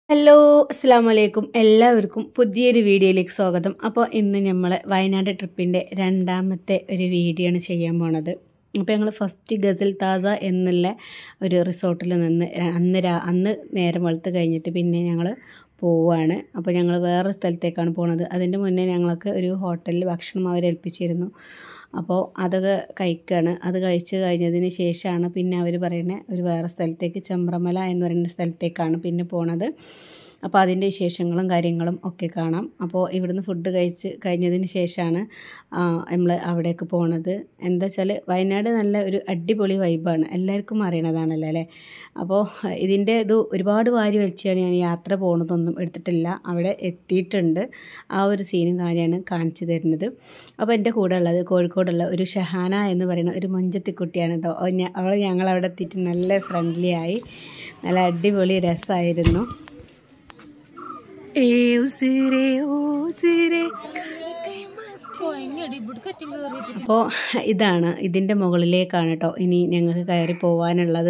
Hello അസ്സലാമു അലൈക്കും എല്ലാവർക്കും പുതിയൊരു വീഡിയോയിലേക്ക് സ്വാഗതം. അപ്പോൾ ഇന്ന് നമ്മൾ വയനാട് ട്രിപ്പിൻ്റെ രണ്ടാമത്തെ ഒരു വീഡിയോ ആണ് ചെയ്യാൻ പോണത്. അപ്പോൾ ഞങ്ങൾ ഫസ്റ്റ് ഗസൽ താസ എന്നുള്ള ഒരു റിസോർട്ടിൽ നിന്ന് അന്ന് നേരം വെളുത്ത് കഴിഞ്ഞിട്ട് പിന്നെ ഞങ്ങൾ പോവുകയാണ്. അപ്പോൾ ഞങ്ങൾ വേറൊരു സ്ഥലത്തേക്കാണ് പോണത്. അതിൻ്റെ മുന്നേ ഞങ്ങൾക്ക് ഒരു ഹോട്ടലിൽ ഭക്ഷണം അവരേൽപ്പിച്ചിരുന്നു. അപ്പോൾ അതൊക്കെ കഴിക്കുകയാണ്. അത് കഴിച്ച് കഴിഞ്ഞതിന് ശേഷമാണ് പിന്നെ അവർ പറയുന്നത് ഒരു വേറെ സ്ഥലത്തേക്ക് ചെമ്പ്രമല എന്ന് പറയുന്ന സ്ഥലത്തേക്കാണ് പിന്നെ പോണത്. അപ്പോൾ അതിൻ്റെ വിശേഷങ്ങളും കാര്യങ്ങളും ഒക്കെ കാണാം. അപ്പോൾ ഇവിടുന്ന് ഫുഡ് കഴിച്ച് കഴിഞ്ഞതിന് ശേഷമാണ് നമ്മൾ അവിടേക്ക് പോണത്. എന്താ വെച്ചാൽ വയനാട് നല്ല ഒരു അടിപൊളി വൈബാണ്, എല്ലാവർക്കും അറിയണതാണല്ലോ അല്ലേ. അപ്പോൾ ഇതിൻ്റെ ഇത് ഒരുപാട് വാരി വലിച്ചാണ് ഞാൻ യാത്ര പോണതൊന്നും എടുത്തിട്ടില്ല. അവിടെ എത്തിയിട്ടുണ്ട്, ആ ഒരു സീനും കാര്യമാണ് കാണിച്ചു തരുന്നത്. അപ്പോൾ എൻ്റെ കൂടെ ഉള്ളത് കോഴിക്കോടുള്ള ഒരു ഷഹാന എന്ന് പറയുന്ന ഒരു മൊഞ്ചത്തിക്കുട്ടിയാണ് കേട്ടോ. അവൾ ഞങ്ങളവിടെ എത്തിയിട്ട് നല്ല ഫ്രണ്ട്ലി ആയി, നല്ല അടിപൊളി രസമായിരുന്നു. അപ്പോൾ ഇതാണ്, ഇതിൻ്റെ മുകളിലേക്കാണ് കേട്ടോ ഇനി ഞങ്ങൾക്ക് കയറി പോവാനുള്ളത്.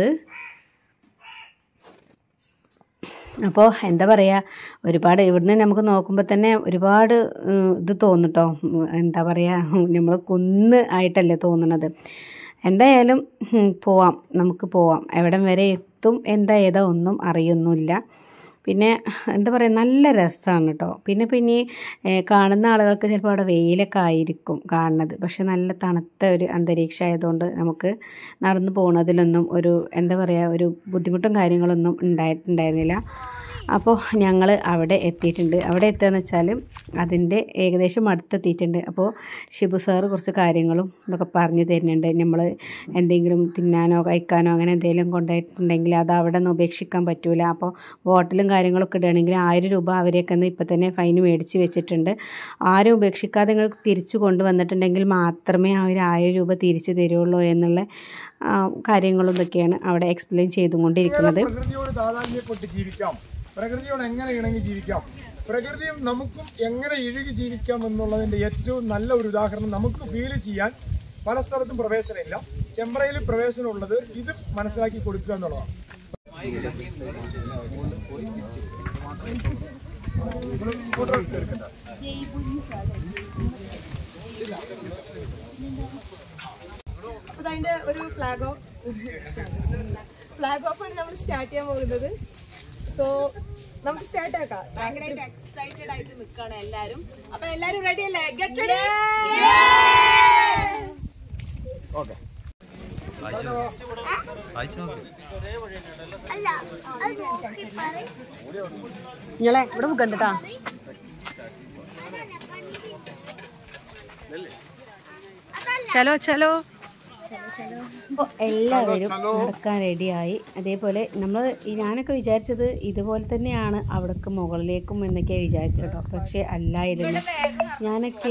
അപ്പോൾ എന്താ പറയുക, ഒരുപാട് ഇവിടുന്ന് നമുക്ക് നോക്കുമ്പോൾ തന്നെ ഒരുപാട് ഇത് തോന്നും കേട്ടോ. എന്താ പറയുക, നമ്മൾ കുന്ന് ആയിട്ടല്ലേ തോന്നണത്. എന്തായാലും നമുക്ക് പോവാം. എവിടം വരെ എത്തും എന്താ ഏതാ ഒന്നും അറിയൊന്നുമില്ല. പിന്നെ എന്താ പറയുക, നല്ല രസമാണ് കേട്ടോ. പിന്നെ കാണുന്ന ആളുകൾക്ക് ചിലപ്പോൾ അവിടെ വെയിലൊക്കെ ആയിരിക്കും കാണുന്നത്, പക്ഷെ നല്ല തണുത്ത ഒരു അന്തരീക്ഷം ആയതുകൊണ്ട് നമുക്ക് നടന്നു പോകുന്നതിലൊന്നും ഒരു എന്താ പറയുക ഒരു ബുദ്ധിമുട്ടും കാര്യങ്ങളൊന്നും ഉണ്ടായിരുന്നില്ല. അപ്പോൾ ഞങ്ങൾ അവിടെ എത്തിയിട്ടുണ്ട്. അവിടെ എത്തുകയെന്ന് വെച്ചാൽ അതിൻ്റെ ഏകദേശം അടുത്തെത്തിയിട്ടുണ്ട്. അപ്പോൾ ഷിബു സാറ് കുറച്ച് കാര്യങ്ങളും ഇതൊക്കെ പറഞ്ഞു തരുന്നുണ്ട്. നമ്മൾ എന്തെങ്കിലും തിന്നാനോ കഴിക്കാനോ അങ്ങനെ എന്തെങ്കിലും കൊണ്ടുപോയിട്ടുണ്ടെങ്കിൽ അത് അവിടെ നിന്ന് ഉപേക്ഷിക്കാൻ പറ്റില്ല. അപ്പോൾ ബോട്ടിലും കാര്യങ്ങളൊക്കെ ഇടുകയാണെങ്കിൽ 1000 രൂപ അവരെയൊക്കെ ഇപ്പം തന്നെ ഫൈൻ മേടിച്ച് വെച്ചിട്ടുണ്ട്. ആരും ഉപേക്ഷിക്കാതെ നിങ്ങൾ തിരിച്ചു കൊണ്ടുവന്നിട്ടുണ്ടെങ്കിൽ മാത്രമേ അവർ 1000 രൂപ തിരിച്ചു തരുള്ളൂ എന്നുള്ള കാര്യങ്ങളും ഇതൊക്കെയാണ് അവിടെ എക്സ്പ്ലെയിൻ ചെയ്തുകൊണ്ടിരിക്കുന്നത്. പ്രകൃതിയോട് എങ്ങനെ ഇണങ്ങി ജീവിക്കാം, പ്രകൃതിയും നമുക്കും എങ്ങനെ ഇഴുകി ജീവിക്കാം എന്നുള്ളതിൻ്റെ ഏറ്റവും നല്ല ഒരു ഉദാഹരണം നമുക്ക് ഫീൽ ചെയ്യാൻ പല സ്ഥലത്തും പ്രവേശനമില്ല. ചെമ്പ്രയിൽ പ്രവേശനമുള്ളത് ഇത് മനസ്സിലാക്കി കൊടുക്കുക എന്നുള്ളതാണ്. അപ്പോൾ അതിൻ്റെ ഒരു ഫ്ലാഗ് ഓഫ് ആണ് നമ്മൾ സ്റ്റാർട്ട് ചെയ്യാൻ പോകുന്നത്. സോ നമുക്ക് സ്റ്റാർട്ട് ആക്കാം. ഭയങ്കരമായിട്ട് എക്സൈറ്റഡ് ആയിട്ട് നിൽക്കുകയാണ് എല്ലാവരും. അപ്പൊ എല്ലാവരും റെഡി അല്ലേ? Get ready. ഓക്കെ, നിങ്ങളെ ഇവിടെ കണ്ടിട്ടാ. ചലോ അപ്പോൾ എല്ലാവരും നടക്കാൻ റെഡിയായി. അതേപോലെ ഞാനൊക്കെ വിചാരിച്ചത് ഇതുപോലെ തന്നെയാണ് അവിടേക്ക് മുകളിലേക്കും എന്നൊക്കെയാണ് വിചാരിച്ചത് കേട്ടോ, പക്ഷെ അല്ലായിരുന്നു ഞാനൊക്കെ.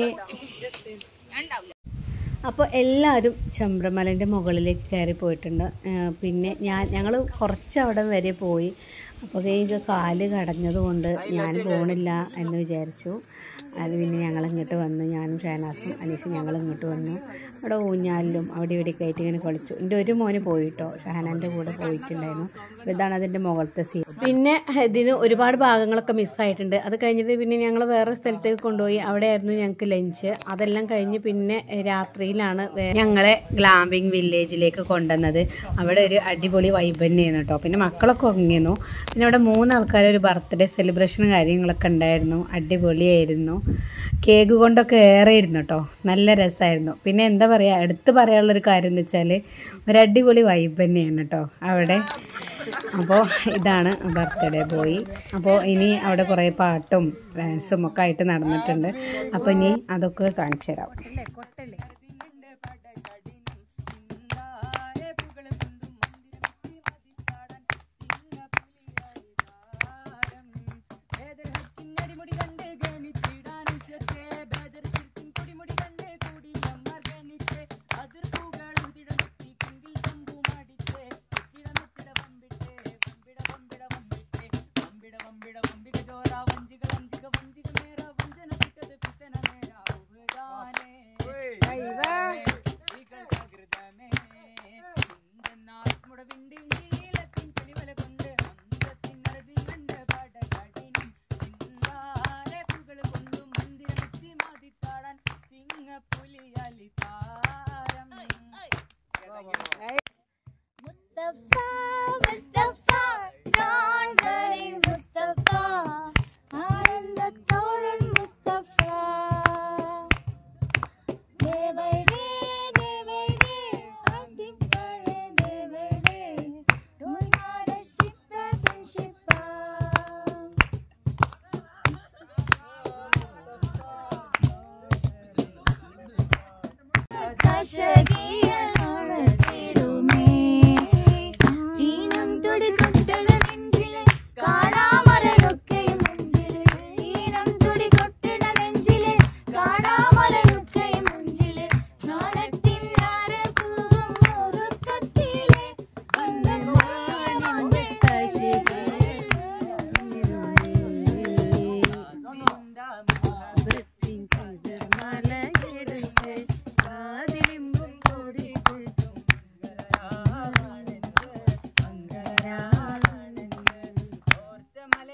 അപ്പോൾ എല്ലാവരും ചെമ്പ്രമലേൻ്റെ മുകളിലേക്ക് കയറി പോയിട്ടുണ്ട്. പിന്നെ ഞങ്ങൾ കുറച്ച് അവിടെ വരെ പോയി. അപ്പോൾ എനിക്ക് കാല് കടഞ്ഞതുകൊണ്ട് ഞാൻ പോകണില്ല എന്ന് വിചാരിച്ചു. അത് പിന്നെ ഞങ്ങളിങ്ങോട്ട് വന്നു, ഞാനും ഷഹനാസും അനീസും ഞങ്ങളിങ്ങോട്ട് വന്നു. അവിടെ ഊഞ്ഞാലിലും അവിടെ ഇവിടെയൊക്കെ ആയിട്ട് ഇങ്ങനെ കളിച്ചു. എൻ്റെ ഒരു മോന് പോയിട്ടോ, ഷഹനാൻ്റെ കൂടെ പോയിട്ടുണ്ടായിരുന്നു. അപ്പോൾ ഇതാണ് അതിൻ്റെ മുകളിലത്തെ സീൻ. പിന്നെ ഇതിന് ഒരുപാട് ഭാഗങ്ങളൊക്കെ മിസ്സായിട്ടുണ്ട്. അത് കഴിഞ്ഞിട്ട് പിന്നെ ഞങ്ങൾ വേറെ സ്ഥലത്തേക്ക് കൊണ്ടുപോയി. അവിടെയായിരുന്നു ഞങ്ങൾക്ക് ലഞ്ച്. അതെല്ലാം കഴിഞ്ഞ് പിന്നെ രാത്രിയിലാണ് ഞങ്ങളെ ഗ്ലാമ്പിംഗ് വില്ലേജിലേക്ക് കൊണ്ടുവന്നത്. അവിടെ ഒരു അടിപൊളി വൈബ് തന്നെയായിരുന്നു കേട്ടോ. പിന്നെ മക്കളൊക്കെ ഉറങ്ങിയിരുന്നു. പിന്നെ അവിടെ 3 ആൾക്കാർ ഒരു ബർത്ത്ഡേ സെലിബ്രേഷനും കാര്യങ്ങളൊക്കെ ഉണ്ടായിരുന്നു. അടിപൊളിയായിരുന്നു. കേക്ക് കൊണ്ടൊക്കെ ഏറെയിരുന്നു കേട്ടോ, നല്ല രസമായിരുന്നു. പിന്നെ എന്താ പറയുക, എടുത്ത് പറയാനുള്ളൊരു കാര്യം എന്ന് വെച്ചാൽ ഒരു അടിപൊളി വൈബ് തന്നെയാണ് കേട്ടോ അവിടെ. അപ്പോൾ ഇതാണ് ബർത്ത്ഡേ ബോയ്. അപ്പോൾ ഇനി അവിടെ കുറേ പാട്ടും ഡാൻസും ഒക്കെ ആയിട്ട് നടന്നിട്ടുണ്ട്. അപ്പോൾ ഇനി അതൊക്കെ കാണിച്ചു തരാം.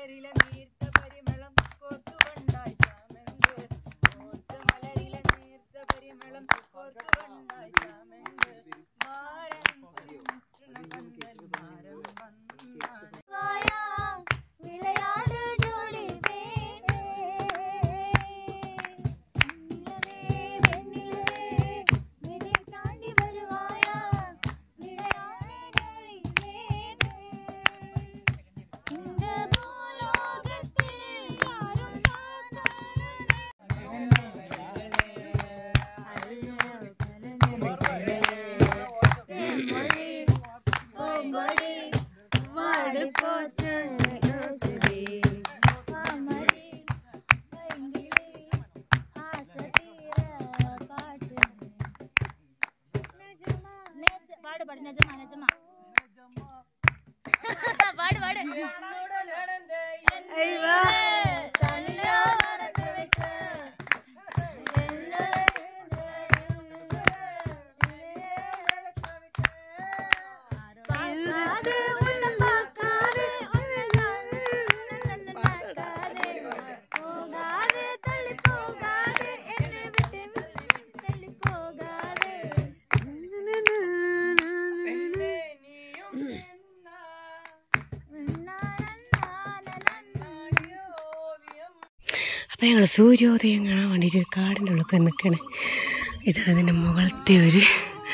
അപ്പം ഞങ്ങൾ സൂര്യോദയം കാണാൻ വേണ്ടിയിട്ട് കാടിൻ്റെ ഉള്ളിൽ നിൽക്കണേ. ഇതാണ് ഇതിൻ്റെ മുകളത്തെ ഒരു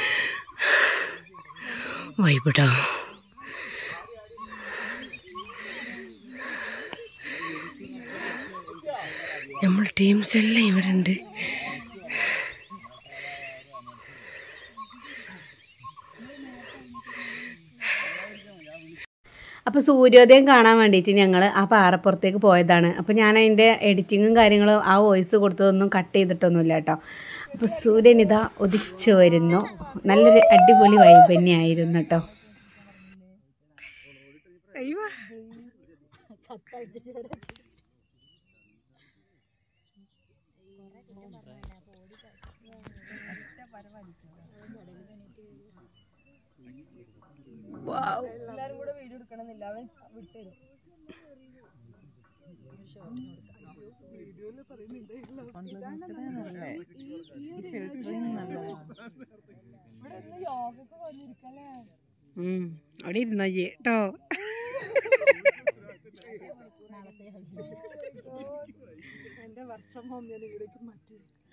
വൈബിട്ടോ. നമ്മൾ ടീംസ് എല്ലാം ഇവിടെ ഉണ്ട്. അപ്പോൾ സൂര്യോദയം കാണാൻ വേണ്ടിയിട്ട് ഞങ്ങൾ ആ പാറപ്പുറത്തേക്ക് പോയതാണ്. അപ്പോൾ ഞാൻ അതിൻ്റെ എഡിറ്റിങ്ങും കാര്യങ്ങളും ആ വോയിസ് കൊടുത്തതൊന്നും കട്ട് ചെയ്തിട്ടൊന്നുമില്ല കേട്ടോ. അപ്പോൾ സൂര്യൻ ഇതാ ഉദിച്ചു വരുന്നു. നല്ലൊരു അടിപൊളി വൈബ് തന്നെയായിരുന്നു കേട്ടോ. എല്ലാരും കൂടെ വീഡിയോ എടുക്കണമെന്നില്ല, അവൻ വിട്ടുതരും. അവിടെ ഇരുന്നോ കേട്ടോ. എന്റെ വർഷം ഹോം ഞാൻ ഇവിടേക്ക് മാറ്റി.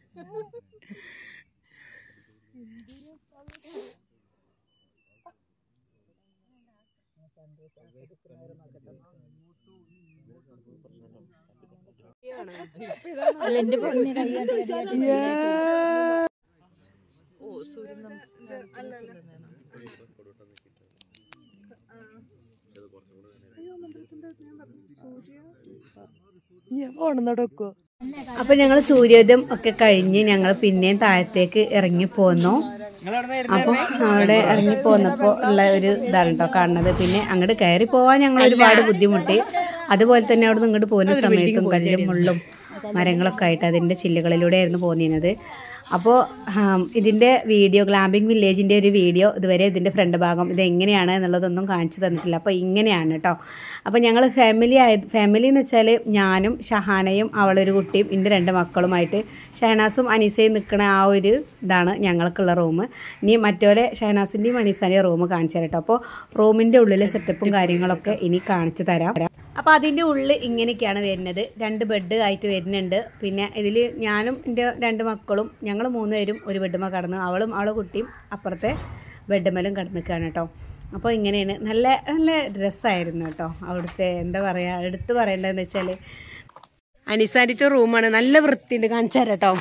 അപ്പൊ ഞങ്ങൾ സൂര്യോദയം ഒക്കെ കഴിഞ്ഞ് ഞങ്ങൾ പിന്നെയും താഴത്തേക്ക് ഇറങ്ങി പോന്നു. അപ്പോൾ അവിടെ ഇറങ്ങി പോന്നപ്പോൾ ഉള്ള ഒരു ഇതാണ് കേട്ടോ കാണുന്നത്. പിന്നെ അങ്ങോട്ട് കയറി പോവാൻ ഞങ്ങൾ ഒരുപാട് ബുദ്ധിമുട്ടി. അതുപോലെ തന്നെ അവിടെ നിന്ന് ഇങ്ങോട്ട് പോകുന്ന സമയത്തും കല്ലും മുള്ളും മരങ്ങളൊക്കെ ആയിട്ട് അതിൻ്റെ ചില്ലുകളിലൂടെയായിരുന്നു പോന്നിരുന്നത്. അപ്പോൾ ഇതിൻ്റെ വീഡിയോ ഗ്ലാമ്പിംഗ് വില്ലേജിൻ്റെ ഒരു വീഡിയോ ഇതുവരെ ഇതിൻ്റെ ഫ്രണ്ട് ഭാഗം ഇതെങ്ങനെയാണ് എന്നുള്ളതൊന്നും കാണിച്ചു തന്നിട്ടില്ല. അപ്പോൾ ഇങ്ങനെയാണ് കേട്ടോ. അപ്പോൾ ഞങ്ങൾ ഫാമിലി എന്ന് വെച്ചാൽ ഞാനും ഷഹാനയും അവളൊരു കുട്ടിയും എൻ്റെ 2 മക്കളുമായിട്ട് ഷഹനാസും അനീസയും നിൽക്കുന്ന ആ ഒരു ഇതാണ് ഞങ്ങൾക്കുള്ള റൂം. ഇനി മറ്റോലെ ഷഹനാസിൻ്റെയും അനീസാൻ്റെയും റൂം കാണിച്ചു തരാം കേട്ടോ. അപ്പോൾ റൂമിൻ്റെ ഉള്ളിലെ സെറ്റപ്പും കാര്യങ്ങളൊക്കെ ഇനി കാണിച്ചു തരാം. അപ്പോൾ അതിൻ്റെ ഉള്ളിൽ ഇങ്ങനെയൊക്കെയാണ് വരുന്നത്. 2 ബെഡ് ആയിട്ട് വരുന്നുണ്ട്. പിന്നെ ഇതിൽ ഞാനും എൻ്റെ 2 മക്കളും ഞങ്ങൾ 3 പേരും ഒരു ബെഡ്മ കടന്നു. അവളും അവളെ കുട്ടിയും അപ്പുറത്തെ ബെഡ്മേലും കിടന്ന് നിൽക്കുകയാണ് കേട്ടോ. അപ്പോൾ ഇങ്ങനെയാണ്. നല്ല നല്ല രസമായിരുന്നു കേട്ടോ. അവിടുത്തെ എന്താ പറയുക, എടുത്ത് പറയേണ്ടതെന്ന് വെച്ചാൽ അനിസാൻ്റെ റൂമാണ്. നല്ല വൃത്തിയുണ്ട്. കാണിച്ചു തരാം കേട്ടോ.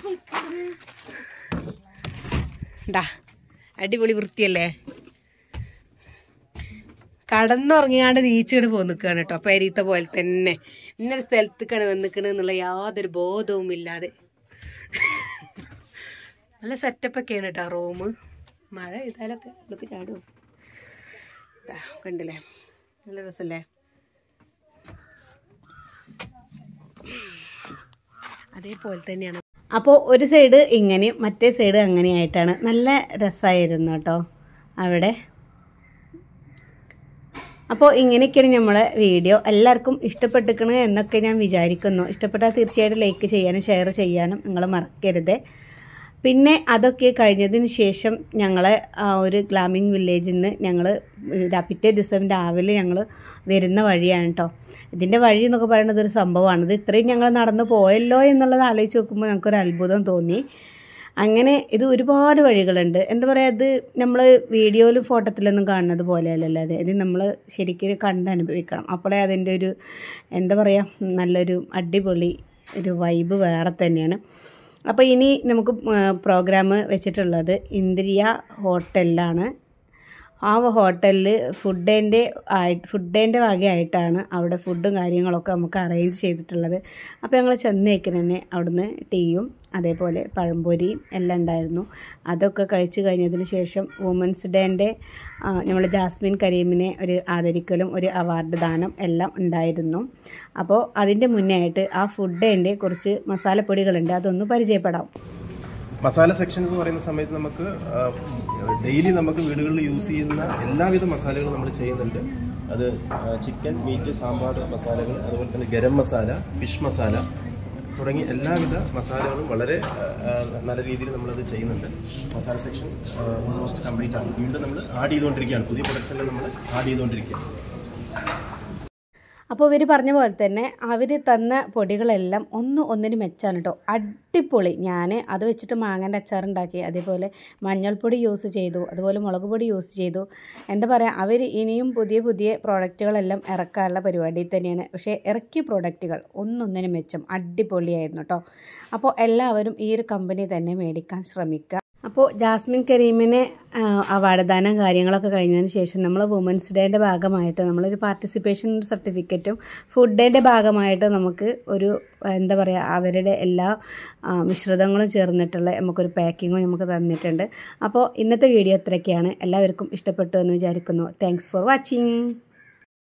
എന്താ അടിപൊളി വൃത്തിയല്ലേ. കടന്നുറങ്ങിയാണ്ട് നീച്ചിട്ട് പോയി നിൽക്കുകയാണ് കേട്ടോ. പെരീത്ത പോലെ തന്നെ ഇന്നൊരു സ്ഥലത്തേക്കാണ് വന്നിക്കണത് എന്നുള്ള യാതൊരു ബോധവും ഇല്ലാതെ നല്ല സെറ്റപ്പൊക്കെയാണ് കേട്ടോ റൂം. മഴ പെയ്താലൊക്കെ ഇതൊക്കെ ചാടും. കണ്ടില്ലേ, നല്ല രസമല്ലേ. അതേപോലെ തന്നെയാണ്. അപ്പോൾ ഒരു സൈഡ് ഇങ്ങനെ മറ്റേ സൈഡ് അങ്ങനെയായിട്ടാണ്. നല്ല രസമായിരുന്നു കേട്ടോ അവിടെ. അപ്പോൾ ഇങ്ങനെയൊക്കെയാണ് നമ്മളെ വീഡിയോ. എല്ലാവർക്കും ഇഷ്ടപ്പെട്ടിരിക്കണേ എന്നൊക്കെ ഞാൻ വിചാരിക്കുന്നു. ഇഷ്ടപ്പെട്ടാൽ തീർച്ചയായിട്ടും ലൈക്ക് ചെയ്യാനും ഷെയർ ചെയ്യാനും നിങ്ങൾ മറക്കരുത്. പിന്നെ അതൊക്കെ കഴിഞ്ഞതിന് ശേഷം ഞങ്ങളെ ഒരു ഗ്ലാമിംഗ് വില്ലേജിൽ നിന്ന് ഞങ്ങൾ പിറ്റേ ദിവസം രാവിലെ ഞങ്ങൾ വരുന്ന വഴിയാണ് കേട്ടോ. ഇതിൻ്റെ വഴി എന്നൊക്കെ പറയുന്നത് ഒരു സംഭവമാണ്. ഇത് ഇത്രയും ഞങ്ങൾ നടന്നു പോയല്ലോ എന്നുള്ളത് ആലോചിച്ച് നോക്കുമ്പോൾ ഞങ്ങൾക്കൊരു അത്ഭുതം തോന്നി. അങ്ങനെ ഇത് ഒരുപാട് വഴികളുണ്ട്. എന്താ പറയുക, ഇത് നമ്മൾ വീഡിയോയിലും ഫോട്ടോത്തിലൊന്നും കാണുന്നത് പോലെയല്ലല്ലോ. അത് ഇത് നമ്മൾ ശരിക്കും കണ്ട് അനുഭവിക്കണം. അപ്പോഴേ അതിൻ്റെ ഒരു എന്താ പറയുക, നല്ലൊരു അടിപൊളി ഒരു വൈബ് വേറെ തന്നെയാണ്. അപ്പോൾ ഇനി നമുക്ക് പ്രോഗ്രാം വെച്ചിട്ടുള്ളത് ഇന്ദ്രിയ ഹോട്ടലിലാണ്. ആ ഹോട്ടലിൽ ഫുഡിൻ്റെ വകയായിട്ടാണ് അവിടെ ഫുഡും കാര്യങ്ങളൊക്കെ നമുക്ക് അറേഞ്ച് ചെയ്തിട്ടുള്ളത്. അപ്പോൾ ഞങ്ങൾ ചെന്നേക്കിന് തന്നെ അവിടുന്ന് ടീയും അതേപോലെ പഴംപൊരിയും എല്ലാം ഉണ്ടായിരുന്നു. അതൊക്കെ കഴിച്ച് കഴിഞ്ഞതിന് ശേഷം വുമൻസ് ഡേൻ്റെ നമ്മൾ ജാസ്മിൻ കരീമിനെ ഒരു ആദരിക്കലും ഒരു അവാർഡ് ദാനം എല്ലാം ഉണ്ടായിരുന്നു. അപ്പോൾ അതിൻ്റെ മുന്നേ ആയിട്ട് ആ ഫുഡിൻ്റെ കുറച്ച് മസാലപ്പൊടികളുണ്ട്, അതൊന്ന് പരിചയപ്പെടാം. മസാല സെക്ഷൻസ് എന്ന് പറയുന്ന സമയത്ത് നമുക്ക് ഡെയിലി നമുക്ക് വീടുകളിൽ യൂസ് ചെയ്യുന്ന എല്ലാവിധ മസാലകളും നമ്മൾ ചെയ്യുന്നുണ്ട്. അത് ചിക്കൻ, മീറ്റ്, സാമ്പാർ മസാലകൾ, അതുപോലെ തന്നെ ഗരം മസാല, ഫിഷ് മസാല തുടങ്ങി എല്ലാവിധ മസാലകളും വളരെ നല്ല രീതിയിൽ നമ്മളത് ചെയ്യുന്നുണ്ട്. മസാല സെക്ഷൻ ഓൾമോസ്റ്റ് കംപ്ലീറ്റ് ആണ്. വീണ്ടും നമ്മൾ ആഡ് ചെയ്തുകൊണ്ടിരിക്കുകയാണ്. പുതിയ പ്രൊഡക്ട്സ് എല്ലാം നമ്മൾ ആഡ് ചെയ്തുകൊണ്ടിരിക്കുകയാണ്. അപ്പോൾ ഇവർ പറഞ്ഞ പോലെ തന്നെ അവർ തന്ന പൊടികളെല്ലാം ഒന്നിന് മെച്ചാണ് കേട്ടോ. അടിപൊളി. ഞാൻ അത് വെച്ചിട്ട് മാങ്ങൻ്റെ അച്ചാറുണ്ടാക്കി, അതേപോലെ മഞ്ഞൾപ്പൊടി യൂസ് ചെയ്തു, അതുപോലെ മുളക് പൊടി യൂസ് ചെയ്തു. എന്താ പറയുക, അവർ ഇനിയും പുതിയ പുതിയ പ്രോഡക്റ്റുകളെല്ലാം ഇറക്കാനുള്ള പരിപാടിയിൽ തന്നെയാണ്. പക്ഷേ ഇറക്കിയ പ്രോഡക്റ്റുകൾ ഒന്നിന് മെച്ചം അടിപൊളിയായിരുന്നു കേട്ടോ. അപ്പോൾ എല്ലാവരും ഈ ഒരു കമ്പനി തന്നെ മേടിക്കാൻ ശ്രമിക്കുക. അപ്പോൾ ജാസ്മിൻ കരീമിനെ അവാർഡ് ദാനം കാര്യങ്ങളൊക്കെ കഴിഞ്ഞതിന് ശേഷം നമ്മൾ വുമൻസ് ഡേൻ്റെ ഭാഗമായിട്ട് നമ്മളൊരു പാർട്ടിസിപ്പേഷൻ സർട്ടിഫിക്കറ്റും ഫുഡിൻ്റെ ഭാഗമായിട്ട് നമുക്ക് ഒരു എന്താ പറയുക, അവരുടെ എല്ലാ മിശ്രിതങ്ങളും ചേർന്നിട്ടുള്ള നമുക്കൊരു പാക്കിങ്ങും നമുക്ക് തന്നിട്ടുണ്ട്. അപ്പോൾ ഇന്നത്തെ വീഡിയോ ഇത്രയൊക്കെയാണ്. എല്ലാവർക്കും ഇഷ്ടപ്പെട്ടു എന്ന് വിചാരിക്കുന്നു. Thanks for watching.